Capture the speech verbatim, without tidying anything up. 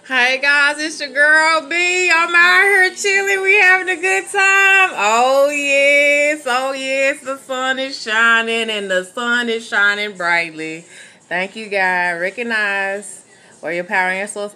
Hey guys, it's your girl B. I'm out here chilling. We having a good time. Oh yes, oh yes, the sun is shining and the sun is shining brightly. Thank you, God. Recognize where your power and source